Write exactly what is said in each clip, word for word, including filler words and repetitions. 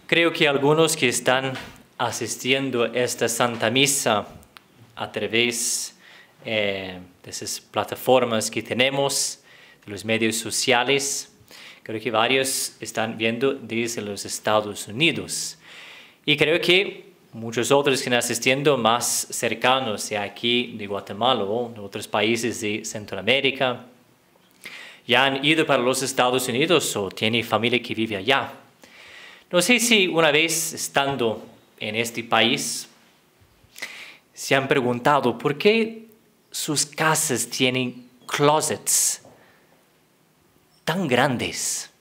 Creo que algunos que están asistiendo a esta Santa Misa a través eh, de esas plataformas que tenemos, de los medios sociales, creo que varios están viendo desde los Estados Unidos. Y creo que muchos otros que están asistiendo más cercanos, sea aquí de Guatemala o de otros países de Centroamérica, ya han ido para los Estados Unidos o tienen familia que vive allá. No sé si una vez estando en este país se han preguntado por qué sus casas tienen closets tan grandes.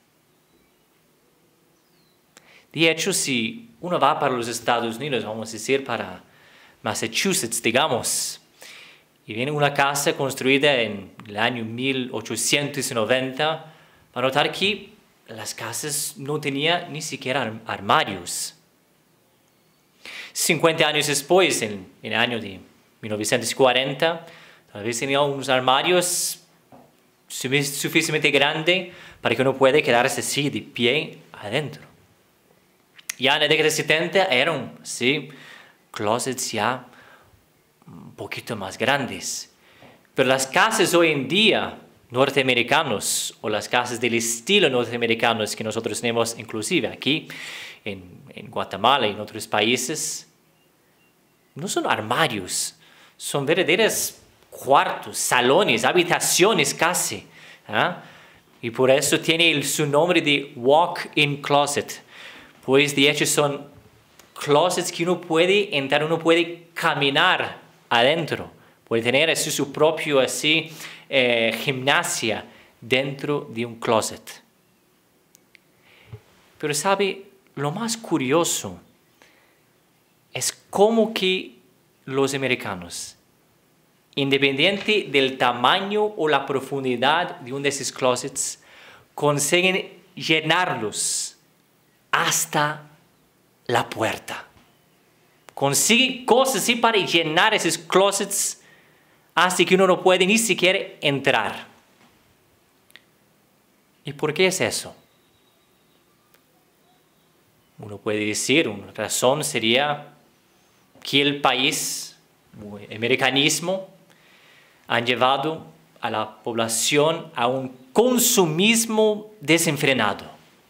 De hecho, si uno va para los Estados Unidos, vamos a decir para Massachusetts, digamos, y viene una casa construida en el año mil ochocientos noventa, va a notar que las casas no tenían ni siquiera armarios. cincuenta años después, en, en el año de mil novecientos cuarenta, tal vez tenían unos armarios suficientemente grandes para que uno pueda quedarse así de pie adentro. Ya en la década de setenta eran, sí, closets ya un poquito más grandes. Pero las casas hoy en día norteamericanos o las casas del estilo norteamericanos que nosotros tenemos inclusive aquí en, en Guatemala y en otros países, no son armarios, son verdaderos cuartos, salones, habitaciones casi. ¿eh? Y por eso tiene el, su nombre de walk-in closet, pues de hecho son closets que uno puede entrar, uno puede caminar adentro, puede tener así su propio así, eh, gimnasia dentro de un closet. Pero sabe, lo más curioso es cómo que los americanos, independiente del tamaño o la profundidad de uno de esos closets, consiguen llenarlos hasta la puerta. Consiguen cosas así para llenar esos closets hasta que uno no puede ni siquiera entrar. ¿Y por qué es eso? Uno puede decir, una razón sería que el país, el americanismo, han llevado a la población a un consumismo desenfrenado.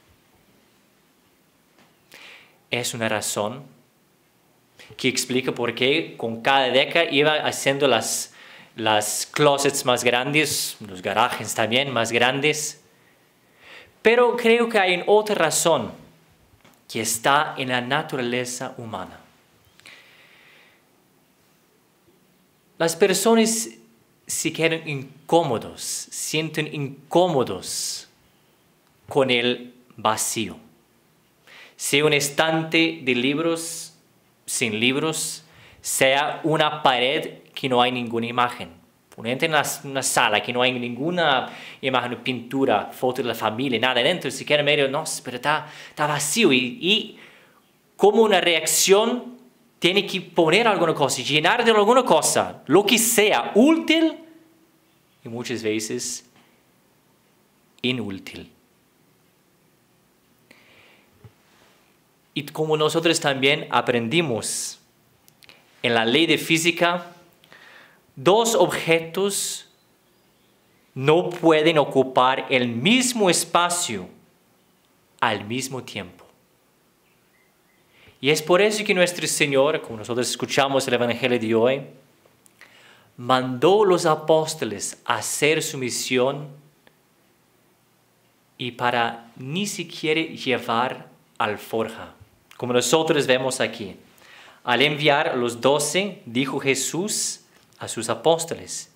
Es una razón que explica por qué con cada década iba haciendo las, las closets más grandes, los garajes también más grandes. Pero creo que hay otra razón que está en la naturaleza humana. Las personas se quedan incómodos, sienten incómodos con el vacío. Sea un estante de libros sin libros, sea una pared que no hay ninguna imagen. Uno entra en una, una sala que no hay ninguna imagen, pintura, foto de la familia, nada dentro, se queda medio, no, pero está, está vacío. Y, y como una reacción, tiene que poner alguna cosa, llenar de alguna cosa, lo que sea útil y muchas veces inútil. Y como nosotros también aprendimos en la ley de física, dos objetos no pueden ocupar el mismo espacio al mismo tiempo. Y es por eso que nuestro Señor, como nosotros escuchamos el Evangelio de hoy, mandó a los apóstoles a hacer su misión y para ni siquiera llevar alforja, como nosotros vemos aquí. Al enviar a los doce, dijo Jesús a sus apóstoles: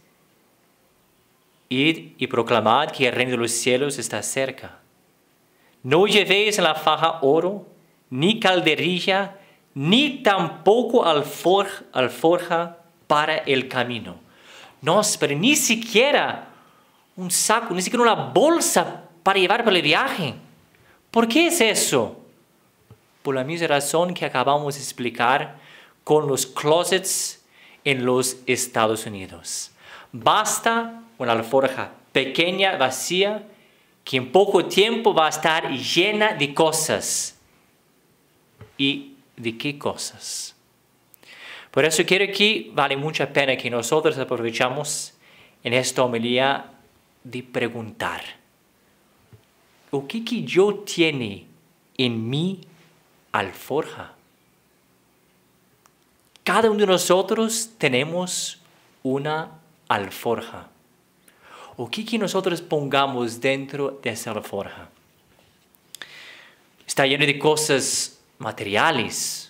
id y proclamad que el reino de los cielos está cerca. No llevéis en la faja oro, ni calderilla, ni tampoco alforja, alforja para el camino. No, pero ni siquiera un saco, ni siquiera una bolsa para llevar para el viaje. ¿Por qué es eso? Por la misma razón que acabamos de explicar con los closets en los Estados Unidos. Basta una alforja pequeña, vacía, que en poco tiempo va a estar llena de cosas. y de qué cosas. Por eso quiero que vale mucha pena que nosotros aprovechamos en esta homilía de preguntar, ¿o qué que yo tiene en mi alforja? Cada uno de nosotros tenemos una alforja. ¿O qué que nosotros pongamos dentro de esa alforja? Está lleno de cosas materiales,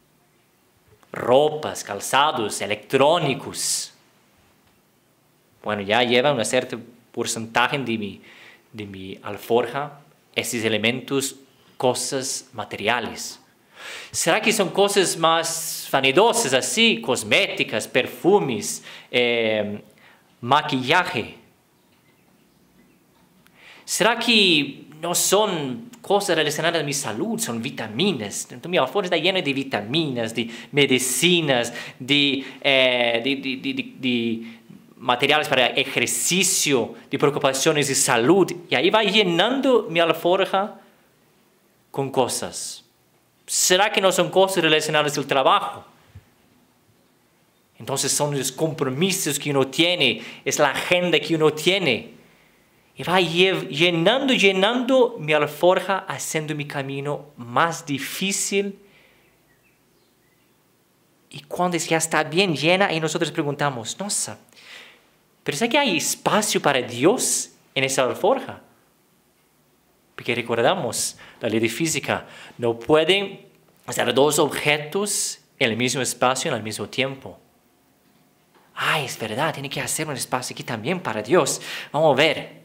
ropas, calzados, electrónicos. Bueno, ya lleva un cierto porcentaje de mi, de mi alforja, esos elementos, cosas materiales. ¿Será que son cosas más vanidosas así, cosméticas, perfumes, eh, maquillaje? ¿Será que no son cosas relacionadas a mi salud, son vitaminas? Entonces, mi alforja está llena de vitaminas, de medicinas, de, eh, de, de, de, de, de materiales para ejercicio, de preocupaciones de salud. Y ahí va llenando mi alforja con cosas. ¿Será que no son cosas relacionadas al trabajo? Entonces son los compromisos que uno tiene, es la agenda que uno tiene. Y va llenando, llenando mi alforja, haciendo mi camino más difícil. Y cuando ya está bien llena, y nosotros preguntamos, no sé, ¿pero es que hay espacio para Dios en esa alforja? Porque recordamos la ley de física, no pueden hacer dos objetos en el mismo espacio en el mismo tiempo. Ah, es verdad, tiene que hacer un espacio aquí también para Dios. Vamos a ver.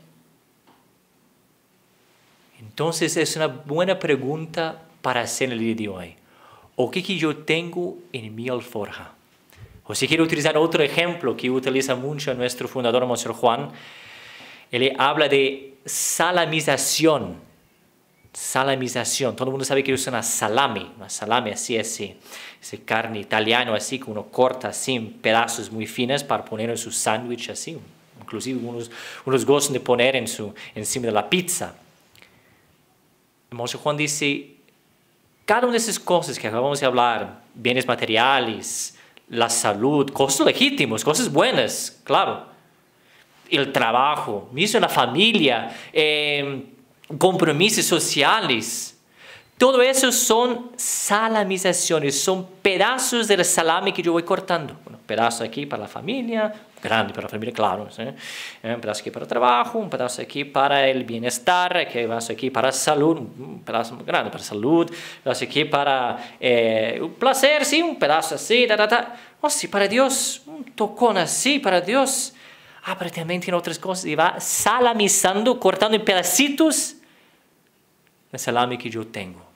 Entonces es una buena pregunta para hacer el día de hoy. ¿O qué que yo tengo en mi alforja? O si quiero utilizar otro ejemplo que utiliza mucho nuestro fundador, Monseñor Juan, él habla de salamización. Salamización. Todo el mundo sabe que usa una salami. Una salami así, así. Ese carne italiano así, que uno corta así en pedazos muy finos para poner en su sándwich así. Inclusive unos, unos gozan de poner en su, encima de la pizza. Monseñor Juan dice, cada una de esas cosas que acabamos de hablar, bienes materiales, la salud, cosas legítimas, cosas buenas, claro. El trabajo, mismo la familia, eh, compromisos sociales. Todo eso son salamizaciones, son pedazos del salami que yo voy cortando. Un pedazo aquí para la familia, grande para la familia, claro. ¿Sí? Un pedazo aquí para el trabajo, un pedazo aquí para el bienestar, un pedazo aquí para la salud, un pedazo grande para la salud, un pedazo aquí para eh, un placer, sí, un pedazo así, ta, ta, ta. Oh, sí, para Dios, un tocón así, para Dios. Ah, pero también tiene otras cosas y va salamizando, cortando en pedacitos el salami que yo tengo.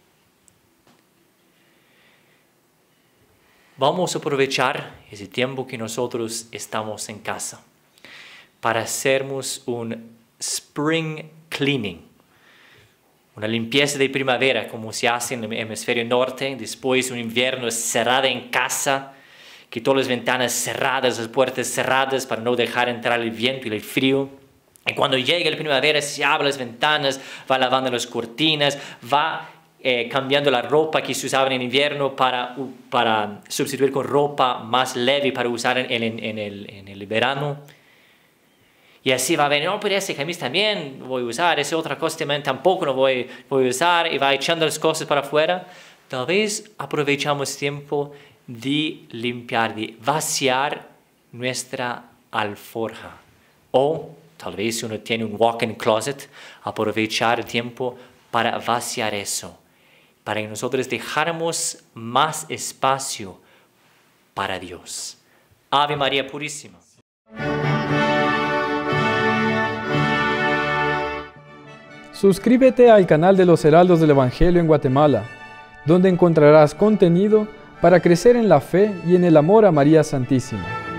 Vamos a aprovechar ese tiempo que nosotros estamos en casa para hacernos un spring cleaning, una limpieza de primavera como se hace en el hemisferio norte, después de un invierno cerrado en casa, que todas las ventanas cerradas, las puertas cerradas para no dejar entrar el viento y el frío. Y cuando llega la primavera se abre las ventanas, va lavando las cortinas, va eh, cambiando la ropa que se usaba en invierno para, para sustituir con ropa más leve para usar en, en, en, el, en el verano. Y así va a ver, no, pero ese camisa también voy a usar, esa otra cosa también tampoco no voy, voy a usar, y va echando las cosas para afuera. Tal vez aprovechamos tiempo de limpiar, de vaciar nuestra alforja. O tal vez si uno tiene un walk-in closet, aprovechar el tiempo para vaciar eso, para que nosotros dejáramos más espacio para Dios. Ave María Purísima. Suscríbete al canal de los Heraldos del Evangelio en Guatemala, donde encontrarás contenido para crecer en la fe y en el amor a María Santísima.